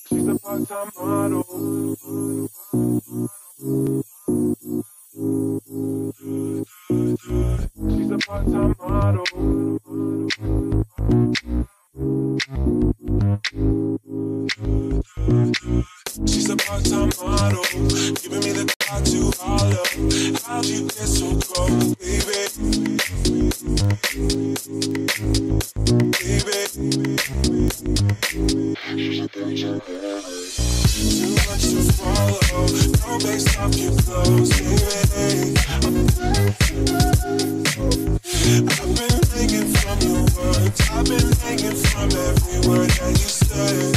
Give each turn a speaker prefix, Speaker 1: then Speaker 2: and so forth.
Speaker 1: She's a part-time model. She's a part-time model. She's a part-time model, giving me the call to holler. How'd you get so cold, baby? Too much to follow, no base off your clothes, baby. I've been thinking from your words, I've been thinking from every word that you say.